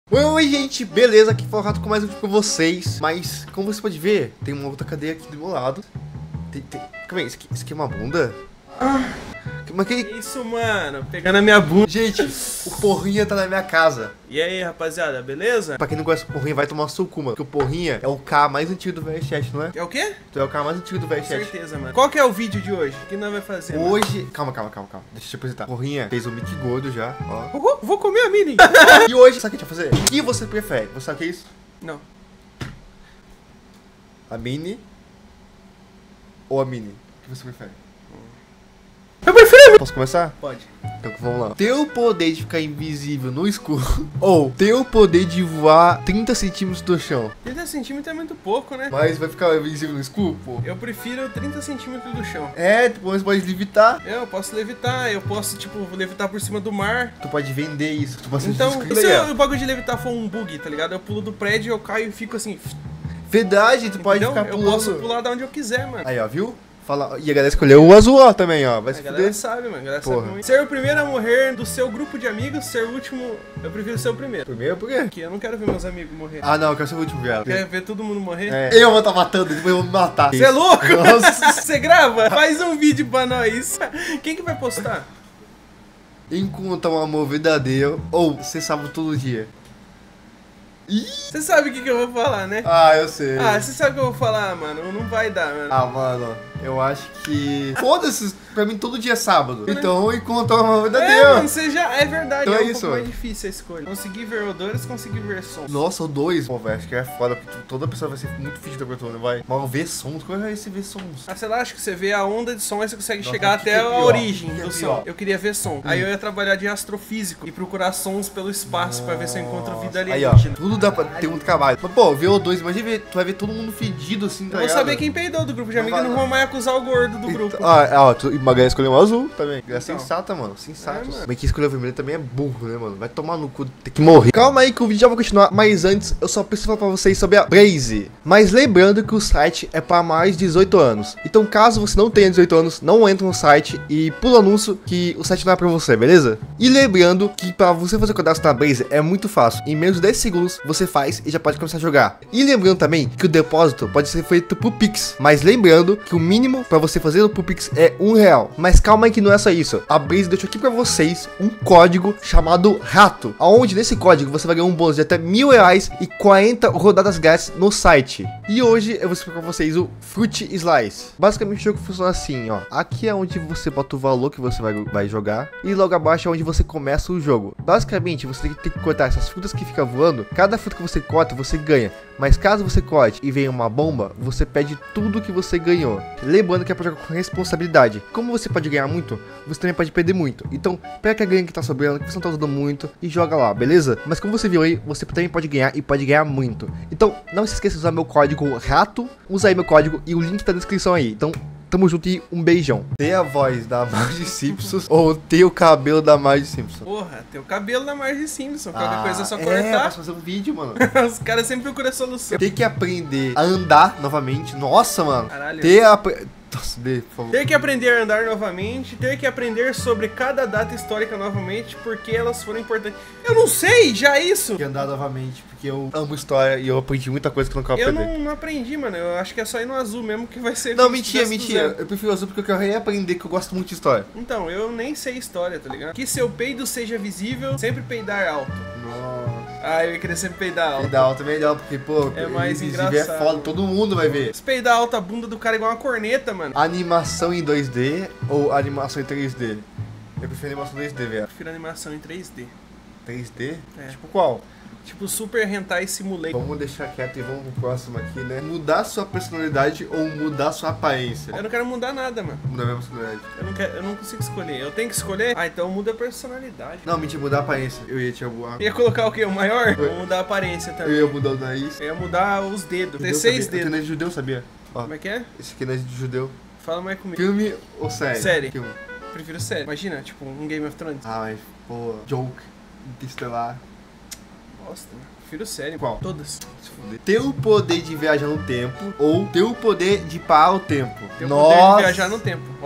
Oi, gente, beleza? Aqui foi o Rato com mais um vídeo pra vocês. Mas, como você pode ver, tem uma outra cadeia aqui do meu lado. Calma aí, isso aqui é uma bunda? Mas que isso, mano? Pegando a minha bunda. Gente, o Porrinha tá na minha casa. E aí, rapaziada, beleza? Pra quem não conhece o Porrinha, vai tomar suco, mano. Porque o Porrinha é o K mais antigo do VRChat, não é? É o quê? Tu é o K mais antigo do Com VRChat. certeza, mano. Qual que é o vídeo de hoje? O que nós vai fazer, mano? Hoje... Calma. Deixa eu te apresentar. Porrinha fez um Mickey gordo já, ó. Uhul, vou comer a mini. E hoje, sabe o que a gente vai fazer? O que você prefere? Você sabe o que é isso? Não. A mini ou a mini? O que você prefere? Eu prefiro a mini. Posso começar? Pode. Então vamos lá. Ter o poder de ficar invisível no escuro ou ter o poder de voar 30 centímetros do chão. 30 centímetros é muito pouco, né? Mas vai ficar invisível no escuro, pô? Eu prefiro 30 centímetros do chão. É, tu pode levitar. Eu posso levitar, eu posso, tipo, levitar por cima do mar. Tu pode vender isso. Tu pode Então, escuro, e se aí, ó. o bagulho de levitar for um bug, tá ligado? Eu pulo do prédio, eu caio e fico assim. Verdade, tu pode Entendeu? ficar Eu pulando. posso pular da onde eu quiser, mano. Aí, ó, viu? Fala... E a galera escolheu o azul, ó, também, ó. Vai A se galera fuder. sabe, mano. A galera Porra. sabe muito. Ser o primeiro a morrer do seu grupo de amigos, ser o último. Eu prefiro ser o primeiro. Primeiro, por quê? Porque eu não quero ver meus amigos morrer. Ah, não, eu quero ser o último, viado. Quer ver todo mundo morrer? É. Eu vou estar matando, depois eu vou me matar. Você é louco? Nossa. Você grava? Faz um vídeo pra nós. Quem que vai postar? Encontrar um amor verdadeiro ou ser salvo todo dia. Ih! Você sabe o que eu vou falar, né? Ah, eu sei. Ah, você sabe o que eu vou falar, mano. Não vai dar, mano. Ah, mano, eu acho que... Foda-se, pra mim todo dia é sábado. Então, encontrar uma amor verdadeiro. É, mano, você já... É verdade, Então é é um isso, pouco mais mano. difícil a escolha. Conseguir ver odores, conseguir ver som. Nossa, o 2. Pô, velho, acho que é foda, porque toda pessoa vai ser muito fedida com a vai. Mas ver sons, como é esse ver sons? Ah, sei lá, acho que você vê a onda de som, aí você consegue Nossa, chegar o que até que é a pior? origem O que é do pior? som. Eu queria ver som. Aí eu ia trabalhar de astrofísico e procurar sons pelo espaço pra ver se eu encontro vida Aí, ó, alienígena. tudo dá pra ter um trabalho. Mas, pô, ver o 2, imagina ver, tu vai ver todo mundo fedido assim, tá Eu vou ligado? saber quem peidou do grupo de Não amigos e vai não dar. vou mais acusar o gordo do grupo. Ó, e Magalhães escolheu um azul também. É Então. sensata, mano. Sensato. É, mano. Mas quem escolheu o vermelho também é burro, né, mano? Vai tomar no cu, tem que morrer. Calma aí que o vídeo já vai continuar, mas antes eu só preciso falar pra vocês sobre a Blaze. Mas lembrando que o site é pra mais de 18 anos. Então caso você não tenha 18 anos, não entra no site e pula o anúncio que o site não é pra você, beleza? E lembrando que pra você fazer cadastro na Blaze é muito fácil. Em menos de 10 segundos você faz e já pode começar a jogar. E lembrando também que o depósito pode ser feito por Pix. Mas lembrando que o mínimo pra você fazer por Pix é R$1. Mas calma aí que não é só isso. A Blaze deixou aqui pra vocês um código chamado RATO. Onde nesse código você vai ganhar um bônus de até R$1.000 e 40 rodadas grátis no site. E hoje eu vou explicar pra vocês o Fruit Slice. Basicamente o jogo funciona assim, ó. Aqui é onde você bota o valor que você vai jogar. E logo abaixo é onde você começa o jogo. Basicamente você tem que cortar essas frutas que ficam voando. Cada fruta que você corta você ganha. Mas caso você corte e venha uma bomba, você perde tudo que você ganhou. Lembrando que é pra jogar com responsabilidade. Como você pode ganhar muito, você também pode perder muito. Então, pega a ganha que tá sobrando, que você não tá usando muito e joga lá, beleza? Mas como você viu aí, você também pode ganhar e pode ganhar muito. Então, não se esqueça de usar meu código RATO. Usa aí meu código e o link tá na descrição aí. Então, tamo junto e um beijão. Ter a voz da Marge Simpson ou ter o cabelo da Marge Simpson? Porra, tem o cabelo da Marge Simpson. Qualquer coisa é só É, cortar. posso fazer um vídeo, mano. Os caras sempre procuram solução. Ter que aprender a andar novamente. Nossa, mano. Caralho. Nossa, Dê, por favor. Ter que aprender a andar novamente, ter que aprender sobre cada data histórica novamente, porque elas foram importantes. Eu não sei, já isso! Que andar novamente, porque eu amo história e eu aprendi muita coisa que eu não quero Eu aprender. não aprendi, mano. Eu acho que é só ir no azul mesmo que vai ser. Não, 20 mentira. do zero. Eu prefiro azul porque eu quero reaprender que eu gosto muito de história. Então, eu nem sei história, tá ligado? Que seu peido seja visível, sempre peidar alto. Nossa. Ah, eu ia querer sempre peidar alto. Peidar alto é melhor, porque, pô, É mais invisível é engraçado. foda, todo mundo vai ver. Se peidar alto a bunda do cara é igual uma corneta, mano. Animação em 2D ou animação em 3D? Eu prefiro animação 2D, velho. Eu prefiro animação em 3D. 3D? É. Tipo qual? Tipo Super Hentai Simulator. Vamos deixar quieto e vamos pro próximo aqui, né? Mudar sua personalidade ou mudar sua aparência? Eu não quero mudar nada, mano. Mudar minha personalidade. Eu não consigo escolher. Eu tenho que escolher? Ah, então muda a personalidade. Não, mentira, mudar a aparência. Eu ia te aboar. Ia colocar o quê? O maior? Vou mudar a aparência Eu também. ia mudar o nariz. Eu ia mudar os dedos. Ter Judeu 6 sabia. Eu tenho dedos. nariz de judeu, sabia? Ó, Como é que é? esse aqui é nariz de judeu. Fala mais comigo. Filme ou série? Série. Filme. Prefiro série. Imagina, tipo, um Game of Thrones. Ah, mas, pô, Joke, Interestelar. Bosta, mano. Prefiro série. Qual? Todas. Se fuder. Ter o poder de viajar no tempo ou ter o poder de parar o tempo. Tem o poder de viajar no tempo, óbvio.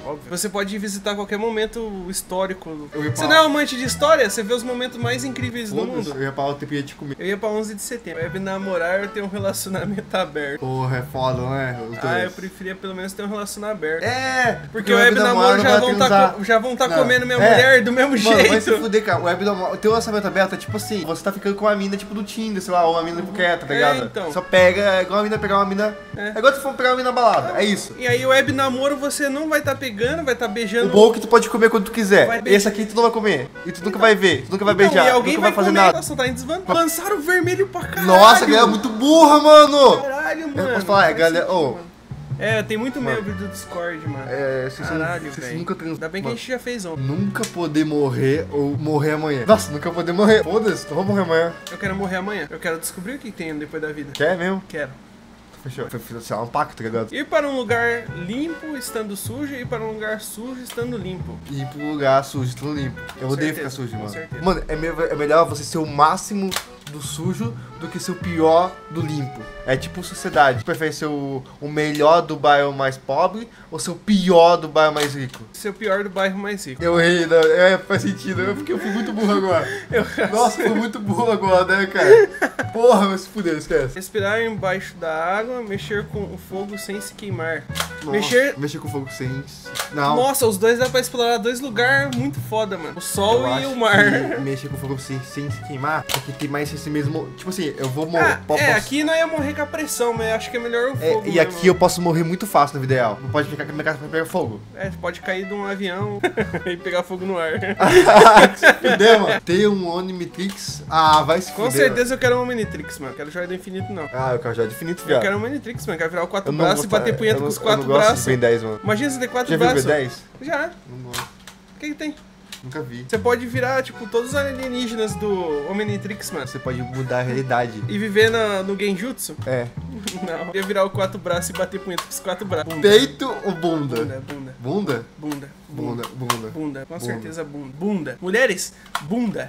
óbvio. Você pode visitar a qualquer momento histórico. Eu ia Você pra- não é amante de história? Você vê os momentos mais incríveis do Foda-se, mundo. eu ia pra o tempo e ia te comer. Eu ia pra 11 de setembro. Eu ia namorar, eu tenho um relacionamento aberto. Porra, é foda, não é? Os Ah, dois. eu preferia pelo menos ter um relacionamento aberto. É! Porque o web namoro já vão tá Não, comendo minha é. mulher do mesmo Mano, jeito. vai se fuder, cara. O web namoro, o teu lançamento aberto é tipo assim, você tá ficando com uma mina tipo do Tinder, sei lá, ou uma mina quieta, tá ligado? então. Só pega, é igual a mina pegar uma mina. É. É igual se for pegar uma mina na balada, é isso. E aí o web namoro você não vai tá pegando, vai tá O beijando. bom é que tu pode comer quando tu quiser. Vai beijar. Esse aqui tu não vai comer. E tu nunca vai ver, tu nunca vai Então, beijar, e tu alguém nunca vai fazer comer, nada. Nossa, tá em desvantagem. Lançaram o vermelho pra caralho. Nossa, a galera é muito burra, mano! Caralho, mano. Eu posso falar, Faz galera. sentido, Ô, mano. É, tem muito Mano. membro do Discord, mano. vocês Caralho, vocês velho. nunca Ainda bem que a gente já fez ontem. Nunca poder morrer ou morrer amanhã. Nossa, nunca poder morrer. Foda-se, tu vai morrer amanhã. Eu quero morrer amanhã. Eu quero descobrir o que tem depois da vida. Quer mesmo? Quero. Fechou. Foi um pacto, tá ligado? Ir para um lugar limpo estando sujo e ir para um lugar sujo estando limpo. E ir pro lugar sujo, tudo limpo. Eu Com odeio certeza, ficar sujo, com mano. certeza. Mano, é melhor você ser o máximo do sujo do que ser o pior do limpo. É tipo sociedade. Tu prefere ser o melhor do bairro mais pobre ou ser o pior do bairro mais rico? Ser o pior do bairro mais rico. Eu ri, né? Faz sentido. Porque eu fui muito burro agora. Nossa, fui muito burro agora, né, cara? Porra, mas se fuder, esquece. Respirar embaixo da água, mexer com o fogo sem se queimar. Nossa, Mexer... com fogo sem... Não. Nossa, os dois dá pra explorar dois lugares muito foda, mano. O sol Eu e acho o mar. que mexer com fogo sem se queimar, porque tem mais esse mesmo... Tipo assim, eu vou morrer... Aqui não ia morrer com a pressão, mas acho que é melhor o fogo. E mesmo. aqui eu posso morrer muito fácil na vida real. Não pode ficar que minha casa vai pegar fogo. É, pode cair de um avião e pegar fogo no ar. Que se fuder, mano. Ter um Omnitrix... Ah, vai se fuder. Com certeza eu quero uma Omnitrix, mano. Quero joia do infinito, não. Ah, eu quero já de infinito, Eu viado. quero uma Omnitrix, mano. Quero virar o quatro Eu não braços e gosto- bater punheta eu com os não- quatro eu não gosto braços. de Ben 10, mano. Imagina você ter quatro Já viu braços. Ben 10? Já. Não gosto. O que tem? Nunca vi. Você pode virar, tipo, todos os alienígenas do Omnitrix, mano. Você pode mudar a realidade. E viver no Genjutsu? É. Não. Ia virar o quatro braços e bater punheta com os quatro braços. Peito ou bunda? Bunda. Bunda? Bunda. Bunda, bunda. Bunda, com Bunda. certeza bunda. Bunda. Mulheres, bunda.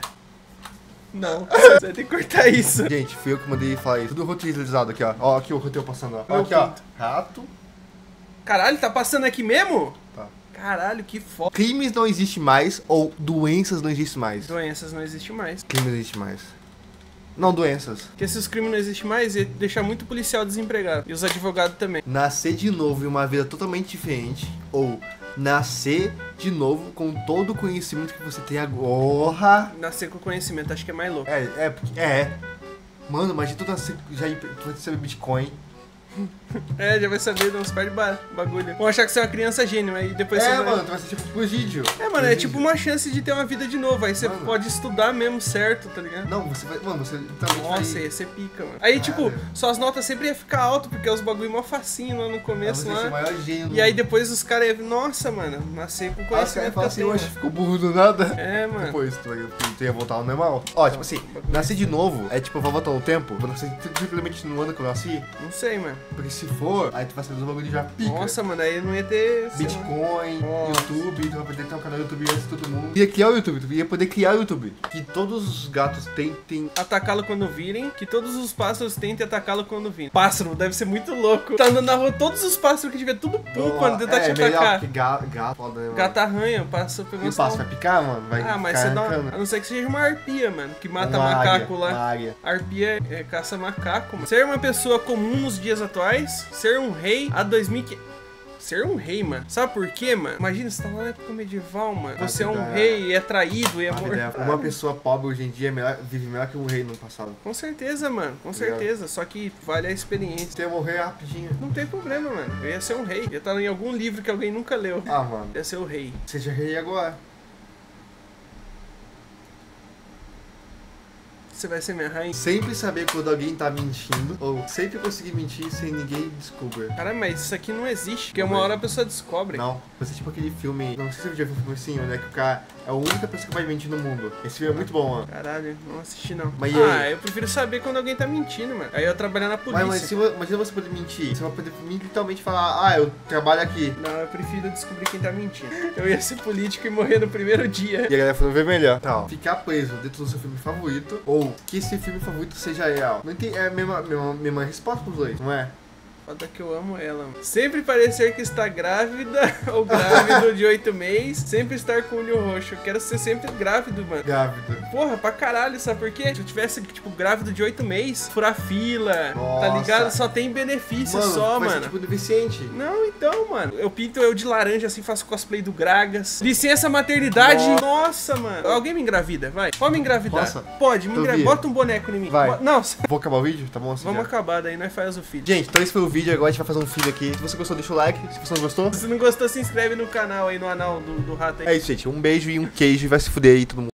Não, você vai ter que cortar isso. Gente, fui eu que mandei falar isso. Tudo roteirizado aqui, ó. Ó, aqui o roteiro passando, ó. Ó, Meu aqui, ó. pinto. Rato. Caralho, tá passando aqui mesmo? Tá. Caralho, que foda. Crimes não existe mais ou doenças não existem mais? Doenças não existem mais. Crimes não existe mais. Não, doenças. Porque se os crimes não existem mais, ia deixar muito policial desempregado. E os advogados também. Nascer de novo em uma vida totalmente diferente ou nascer de novo com todo o conhecimento que você tem agora. Nascer com conhecimento, acho que é mais louco. É. Mano, imagina tu nascer já tu vai saber Bitcoin. É, já vai saber de uns par de bagulho. Vão achar que você é uma criança gênio, aí depois você vai... Mano, tu vai ser tipo Progídio. É, mano, é tipo uma chance de ter uma vida de novo. Aí você Mano. pode estudar mesmo certo, tá ligado? Não, você vai. Mano, você literalmente Nossa, vai. ia ser pica, mano. Aí, tipo, suas notas sempre iam ficar altas, porque os bagulho mó facinho lá no começo, Você vai ser o lá. maior gênio do E aí depois os caras iam... Nossa, mano, nascer com Aí os caras conhecimento falam que assim, eu tenho. oxe, ficou burro do nada. É, mano. Depois tu ia voltar ao normal. Ó, tipo assim, bagulho nascer de novo é tipo, eu vou voltar no tempo, vou nascer simplesmente no ano que eu nasci. Não sei, mano. Porque se for, aí tu vai saber do bagulho já pica. Nossa, mano, aí não ia ter... sei lá. Bitcoin, Nossa. YouTube, tu vai poder ter um canal do YouTube antes de todo mundo. Ia criar o YouTube, tu ia poder criar o YouTube. Que todos os gatos tem. Atacá-lo quando virem, que todos os pássaros tentem atacá-lo quando virem. Pássaro, deve ser muito louco. Tá andando na rua, todos os pássaros que tiver tudo pum quando tentar te melhor, atacar. porque gato foda, né, mano? Gata arranha, pássaro pegou E o pássaro vai picar, mano? Vai Ah, mas ficar você dá arrancando. uma... A não ser que seja uma arpia, mano, que mata Uma macaco águia, lá. uma águia. Arpia caça macaco, mano. Ser uma pessoa comum nos dias atuais, ser um rei a 2000... Ser um rei, mano. Sabe por quê, mano? Imagina, você tá lá na época medieval, mano. Você é um rei, é traído, é morto. Uma pessoa pobre hoje em dia vive melhor que um rei no passado. Com certeza, mano. Com certeza. Só que vale a experiência. Você ia morrer rapidinho. Não tem problema, mano. Eu ia ser um rei. Ia estar em algum livro que alguém nunca leu. Ah, mano. Ia ser o rei. Seja rei agora. Você vai ser minha rainha. Sempre saber quando alguém tá mentindo, ou sempre conseguir mentir sem ninguém descobrir. Cara, mas isso aqui não existe. Porque uma hora a pessoa descobre. Não, vai ser tipo aquele filme, não sei se você já viu um filme assim, né, que o cara é a única pessoa que vai mentir no mundo. Esse filme é muito bom, mano. Caralho, não assisti não. Mas e aí? Ah, eu prefiro saber quando alguém tá mentindo, mano. Aí eu trabalhar na polícia. Mas imagina você poder mentir, você vai poder literalmente falar, ah, eu trabalho aqui. Não, eu prefiro descobrir quem tá mentindo. Eu ia ser político e morrer no primeiro dia. E a galera falou, vê melhor. Tá, ó. Ficar preso dentro do seu filme favorito, ou que esse filme favorito seja real. Não tem, é a mesma resposta pros dois, não é? Foda que eu amo ela, mano. Sempre parecer que está grávida ou grávido de 8 meses. Sempre estar com o olho roxo. Eu quero ser sempre grávido, mano. Grávido. Porra, pra caralho, sabe por quê? Se eu tivesse, tipo, grávido de 8 meses, furar fila, Nossa. tá ligado? Só tem benefício só, vai ser, mano. tipo deficiente. Não, então, mano. Eu pinto eu de laranja, assim, faço cosplay do Gragas. Licença maternidade. Nossa, mano. Alguém me engravida, vai. Pode me engravidar. Posso? Pode, me engravida. vi. Bota um boneco em mim. Vai. Não, Vou acabar o vídeo? Tá bom assim? vamos já? acabar, daí nós faz o feed. Gente, então esse foi o vídeo. Agora a gente vai fazer um feed aqui. Se você gostou, deixa o like. Se você não gostou, Se não gostou, se inscreve no canal aí, no anal do rato aí. é isso, gente. Um beijo e um queijo. E vai se fuder aí todo mundo.